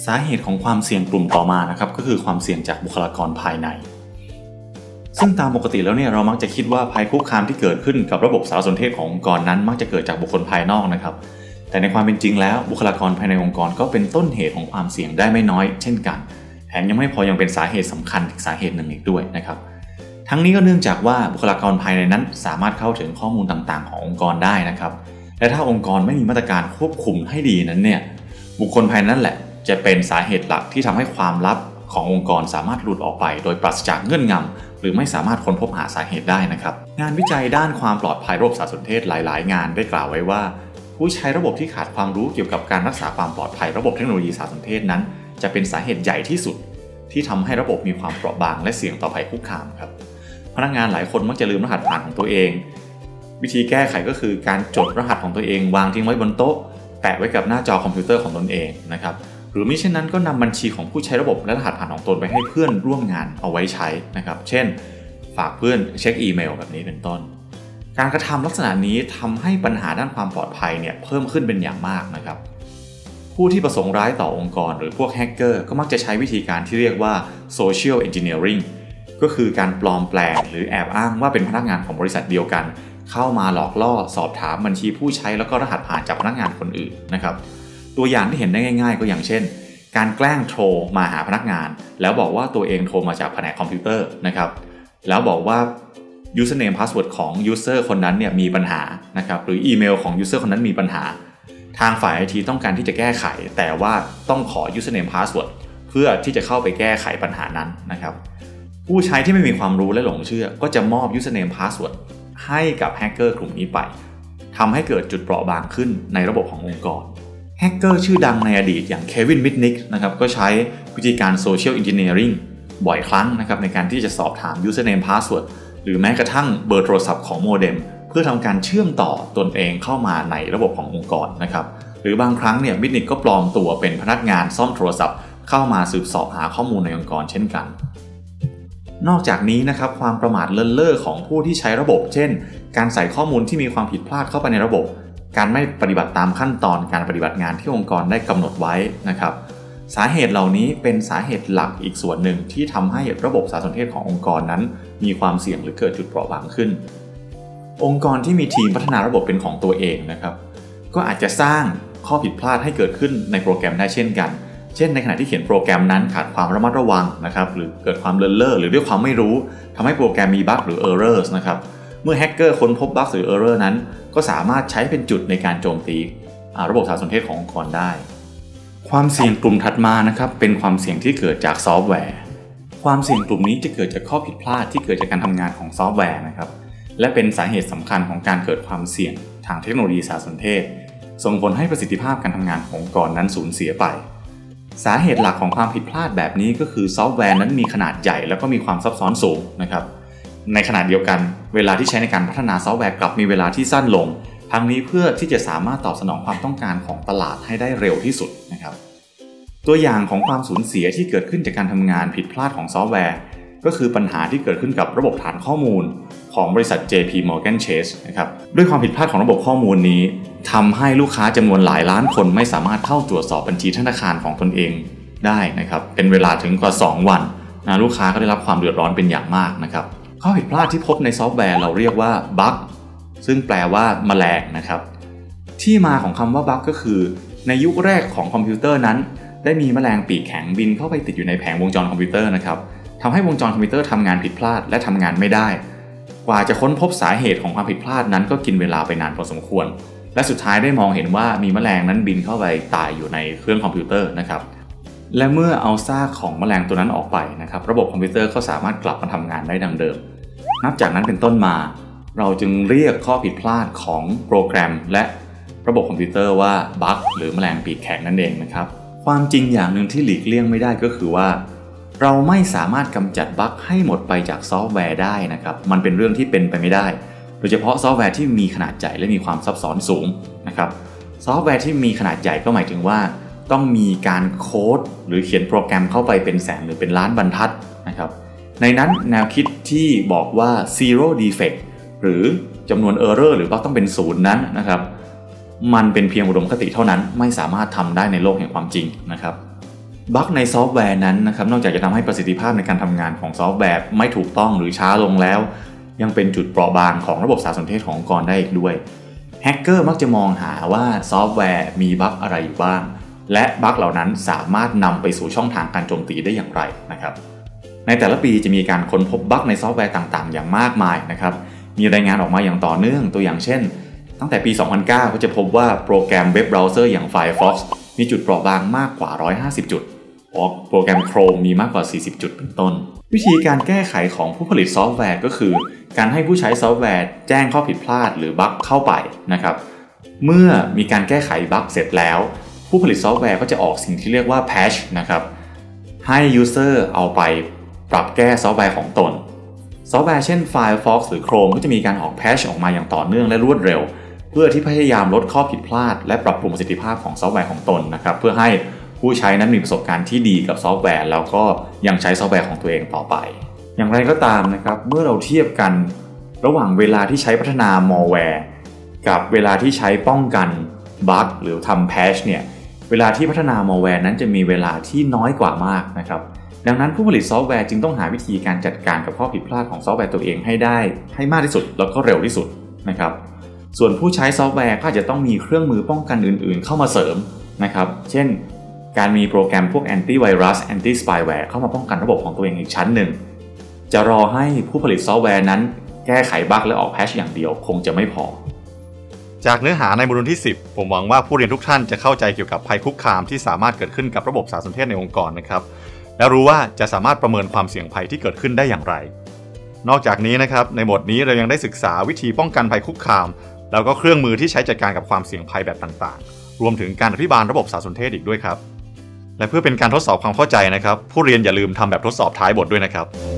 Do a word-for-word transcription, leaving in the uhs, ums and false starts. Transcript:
สาเหตุของความเสี่ยงกลุ่มต่อมานะครับก็คือความเสี่ยงจากบุคลากรภายในซึ่งตามปกติแล้วเนี่ยเรามักจะคิดว่าภัยคุกคามที่เกิดขึ้นกับระบบสารสนเทศขององค์กรนั้นมักจะเกิดจากบุคคลภายนอกนะครับแต่ในความเป็นจริงแล้วบุคลากรภายในองค์กรก็เป็นต้นเหตุของความเสี่ยงได้ไม่น้อยเช่นกันแถมยังไม่พอยังเป็นสาเหตุสำคัญอีกสาเหตุหนึ่งอีกด้วยนะครับทั้งนี้ก็เนื่องจากว่าบุคลากรภายในนั้นสามารถเข้าถึงข้อมูลต่างๆขององค์กรได้นะครับและถ้าองค์กรไม่มีมาตรการควบคุมให้ดีนั้นเนี่ยบุคคลภายในนั้นแหละจะเป็นสาเหตุหลักที่ทำให้ความลับขององค์กรสามารถหลุดออกไปโดยปราศจากเงื่อนงำหรือไม่สามารถค้นพบหาสาเหตุได้นะครับงานวิจัยด้านความปลอดภัยระบบสารสนเทศหลายๆงานได้กล่าวไว้ว่าผู้ใช้ระบบที่ขาดความรู้เกี่ยวกับการรักษาความปลอดภัยระบบเทคโนโลยีสารสนเทศนั้นจะเป็นสาเหตุใหญ่ที่สุดที่ทำให้ระบบมีความเปราะบางและเสี่ยงต่อภัยคุกคามครับพนักงานหลายคนมักจะลืมรหัสผ่านของตัวเองวิธีแก้ไขก็คือการจดรหัสของตัวเองวางทิ้งไว้บนโต๊ะแปะไว้กับหน้าจอคอมพิวเตอร์ของตนเองนะครับหรือมิเช่นนั้นก็นำบัญชีของผู้ใช้ระบบและรหัสผ่านของตนไปให้เพื่อนร่วมงานเอาไว้ใช้นะครับเช่นฝากเพื่อนเช็คอีเมลแบบนี้เป็นต้นการกระทำลักษณะนี้ทำให้ปัญหาด้านความปลอดภัยเนี่ยเพิ่มขึ้นเป็นอย่างมากนะครับผู้ที่ประสงค์ร้ายต่อองค์กรหรือพวกแฮกเกอร์ก็มักจะใช้วิธีการที่เรียกว่า social engineering ก็คือการปลอมแปลงหรือแอบอ้างว่าเป็นพนักงานของบริษัทเดียวกันเข้ามาหลอกล่อสอบถามบัญชีผู้ใช้แล้วก็รหัสผ่านจากพนักงานคนอื่นนะครับตัวอย่างที่เห็นได้ง่ายๆก็อย่างเช่นการแกล้งโทรมาหาพนักงานแล้วบอกว่าตัวเองโทรมาจากแผนกคอมพิวเตอร์นะครับแล้วบอกว่า username password ของ user คนนั้นเนี่ยมีปัญหานะครับหรืออีเมลของ user คนนั้นมีปัญหาทางฝ่าย ไอ ที ต้องการที่จะแก้ไขแต่ว่าต้องขอ username password เพื่อที่จะเข้าไปแก้ไขปัญหานั้นนะครับผู้ใช้ที่ไม่มีความรู้และหลงเชื่อก็จะมอบ username password ให้กับแฮกเกอร์กลุ่มนี้ไปทำให้เกิดจุดเปราะบางขึ้นในระบบขององค์กรแฮกเกอร์ชื่อดังในอดีตอย่างเควิน มิทนิกนะครับก็ใช้วิธีการ social engineering บ่อยครั้งนะครับในการที่จะสอบถาม username password หรือแม้กระทั่งเบอร์โทรศัพท์ของโมเด็มเพื่อทำการเชื่อมต่อตนเองเข้ามาในระบบขององค์กรนะครับหรือบางครั้งเนี่ยมิทนิกก็ปลอมตัวเป็นพนักงานซ่อมโทรศัพท์เข้ามาสืบสอบหาข้อมูลในองค์กรเช่นกันนอกจากนี้นะครับความประมาทเลินเล่อของผู้ที่ใช้ระบบเช่นการใส่ข้อมูลที่มีความผิดพลาดเข้าไปในระบบการไม่ปฏิบัติตามขั้นตอนการปฏิบัติงานที่องค์กรได้กำหนดไว้นะครับสาเหตุเหล่านี้เป็นสาเหตุหลักอีกส่วนหนึ่งที่ทำให้ระบบสารสนเทศขององค์กรนั้นมีความเสี่ยงหรือเกิดจุดเปราะบางขึ้นองค์กรที่มีทีมพัฒนาระบบเป็นของตัวเองนะครับก็อาจจะสร้างข้อผิดพลาดให้เกิดขึ้นในโปรแกรมได้เช่นกันเช่นในขณะที่เขียนโปรแกรมนั้นขาดความระมัดระวังนะครับหรือเกิดความเลินเล่อหรือด้วยความไม่รู้ทำให้โปรแกรมมีบั๊กหรือ errors นะครับเมื่อแฮกเกอร์ค้นพบบั๊กหรือ error นั้นก็สามารถใช้เป็นจุดในการโจมตีระบบสารสนเทศขององค์กรได้ความเสี่ยงกลุ่มถัดมานะครับเป็นความเสี่ยงที่เกิดจากซอฟต์แวร์ความเสี่ยงกลุ่มนี้จะเกิดจากข้อผิดพลาดที่เกิดจากการทำงานของซอฟต์แวร์นะครับและเป็นสาเหตุสำคัญของการเกิดความเสี่ยงทางเทคโนโลยีสารสนเทศส่งผลให้ประสิทธิภาพการทำงานขององค์กรนั้นสูญเสียไปสาเหตุหลักของความผิดพลาดแบบนี้ก็คือซอฟต์แวร์นั้นมีขนาดใหญ่แล้วก็มีความซับซ้อนสูงนะครับในขณะเดียวกันเวลาที่ใช้ในการพัฒนาซอฟต์แวร์กลับมีเวลาที่สั้นลงทั้งนี้เพื่อที่จะสามารถตอบสนองความต้องการของตลาดให้ได้เร็วที่สุดนะครับตัวอย่างของความสูญเสียที่เกิดขึ้นจากการทำงานผิดพลาดของซอฟต์แวร์ก็คือปัญหาที่เกิดขึ้นกับระบบฐานข้อมูลของบริษัท เจ พี Morgan Chase นะครับด้วยความผิดพลาดของระบบข้อมูลนี้ทำให้ลูกค้าจำนวนหลายล้านคนไม่สามารถเข้าตรวจสอบบัญชีธนาคารของตนเองได้นะครับเป็นเวลาถึงกว่าสองวันนะลูกค้าก็ได้รับความเดือดร้อนเป็นอย่างมากนะครับข้อผิดพลาดที่พบในซอฟต์แวร์เราเรียกว่าบั๊กซึ่งแปลว่าแมลงนะครับที่มาของคำว่าบั๊กก็คือในยุคแรกของคอมพิวเตอร์นั้นได้มีแมลงปีกแข็งบินเข้าไปติดอยู่ในแผงวงจรคอมพิวเตอร์นะครับทำให้วงจรคอมพิวเตอร์ทำงานผิดพลาดและทำงานไม่ได้กว่าจะค้นพบสาเหตุของความผิดพลาดนั้นก็กินเวลาไปนานพอสมควรและสุดท้ายได้มองเห็นว่ามีแมลงนั้นบินเข้าไปตายอยู่ในเครื่องคอมพิวเตอร์นะครับและเมื่อเอาซากของแมลงตัวนั้นออกไปนะครับระบบคอมพิวเตอร์ก็สามารถกลับมาทำงานได้ดังเดิมนับจากนั้นเป็นต้นมาเราจึงเรียกข้อผิดพลาดของโปรแกรมและระบบคอมพิวเตอร์ว่าบั๊กหรือแมลงปีกแข็งนั่นเองนะครับความจริงอย่างหนึ่งที่หลีกเลี่ยงไม่ได้ก็คือว่าเราไม่สามารถกำจัดบั๊กให้หมดไปจากซอฟต์แวร์ได้นะครับมันเป็นเรื่องที่เป็นไปไม่ได้โดยเฉพาะซอฟต์แวร์ที่มีขนาดใหญ่และมีความซับซ้อนสูงนะครับซอฟต์แวร์ที่มีขนาดใหญ่ก็หมายถึงว่าต้องมีการโค้ดหรือเขียนโปรแกรมเข้าไปเป็นแสนหรือเป็นล้านบรรทัดนะครับในนั้นแนวคิดที่บอกว่า zero defect หรือจำนวน error หรือบั๊กต้องเป็นศูนย์นั้นนะครับมันเป็นเพียงอุดมคติเท่านั้นไม่สามารถทำได้ในโลกแห่งความจริงนะครับบั๊กในซอฟต์แวร์นั้นนะครับนอกจากจะทำให้ประสิทธิภาพในการทำงานของซอฟต์แวร์ไม่ถูกต้องหรือช้าลงแล้วยังเป็นจุดเปราะบางของระบบสารสนเทศขององค์กรได้อีกด้วยแฮกเกอร์มักจะมองหาว่าซอฟต์แวร์มีบั๊กอะไรอยู่บ้างและบั๊กเหล่านั้นสามารถนำไปสู่ช่องทางการโจมตีได้อย่างไรนะครับในแต่ละปีจะมีการค้นพบบั๊กในซอฟต์แวร์ต่างๆอย่างมากมายนะครับมีรายงานออกมาอย่างต่อเนื่องตัวอย่างเช่นตั้งแต่ปีสองพันเก้าก็จะพบว่าโปรแกรมเว็บเบราว์เซอร์อย่าง Firefox มีจุดเปราะบางมากกว่าหนึ่งร้อยห้าสิบจุดโปรแกรม Chrome มีมากกว่าสี่สิบจุดเป็นต้นวิธีการแก้ไขของผู้ผลิตซอฟต์แวร์ก็คือการให้ผู้ใช้ซอฟต์แวร์แจ้งข้อผิดพลาดหรือบั๊กเข้าไปนะครับเมื่อมีการแก้ไขบั๊กเสร็จแล้วผู้ผลิตซอฟต์แวร์ก็จะออกสิ่งที่เรียกว่า patch นะครับให้ user เอาไปปรับแก้ซอฟต์แวร์ของตนซอฟต์แวร์เช่น Firefox หรือ Chrome ก็จะมีการออก patch ออกมาอย่างต่อเนื่องและรวดเร็วเพื่อที่พยายามลดข้อผิดพลาดและปรับปรุงประสิทธิภาพของซอฟต์แวร์ของตนนะครับเพื่อให้ผู้ใช้นั้นมีประสบการณ์ที่ดีกับซอฟต์แวร์แล้วก็ยังใช้ซอฟต์แวร์ของตัวเองต่อไปอย่างไรก็ตามนะครับเมื่อเราเทียบกันระหว่างเวลาที่ใช้พัฒนา malware กับเวลาที่ใช้ป้องกันบั๊กหรือทำ patch เนี่ยเวลาที่พัฒนา malware นั้นจะมีเวลาที่น้อยกว่ามากนะครับดังนั้นผู้ผลิตซอฟต์แวร์จึงต้องหาวิธีการจัดการกับข้อผิดพลาดของซอฟต์แวร์ตัวเองให้ได้ให้มากที่สุดแล้วก็เร็วที่สุดนะครับส่วนผู้ใช้ซอฟต์แวร์ก็อาจจะต้องมีเครื่องมือป้องกันอื่นๆเข้ามาเสริมนะครับเช่นการมีโปรแกรมพวกแอนตี้ไวรัสแอนตี้สปายแวร์เข้ามาป้องกันระบบของตัวเองอีกชั้นหนึ่งจะรอให้ผู้ผลิตซอฟต์แวร์นั้นแก้ไขบั๊กและออกแพทช์อย่างเดียวคงจะไม่พอจากเนื้อหาในโมดูลที่สิบผมหวังว่าผู้เรียนทุกท่านจะเข้าใจเกี่ยวกับภัยคุกคามที่สามารถเกิดขึ้นกับระบบสารสนเทศในองค์กรนะครับและรู้ว่าจะสามารถประเมินความเสี่ยงภัยที่เกิดขึ้นได้อย่างไรนอกจากนี้นะครับในบทนี้เรายังได้ศึกษาวิธีป้องกันภัยคุกคามแล้วก็เครื่องมือที่ใช้จัดการกับความเสี่ยงภัยแบบต่างๆรวมถึงการอภิบาลระบบสารสนเทศอีกด้วยครับและเพื่อเป็นการทดสอบความเข้าใจนะครับผู้เรียนอย่าลืมทำแบบทดสอบท้ายบทด้วยนะครับ